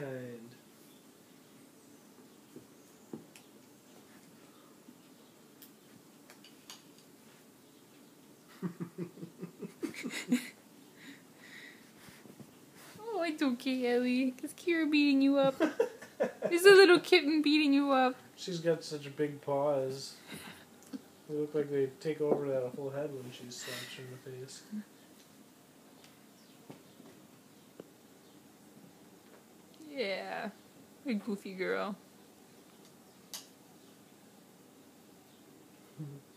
kind. Oh, it's okay, Ellie. Is Kira beating you up? Is a little kitten beating you up? She's got such big paws. They look like they take over that whole head when she slaps her in the face. Yeah. A goofy girl.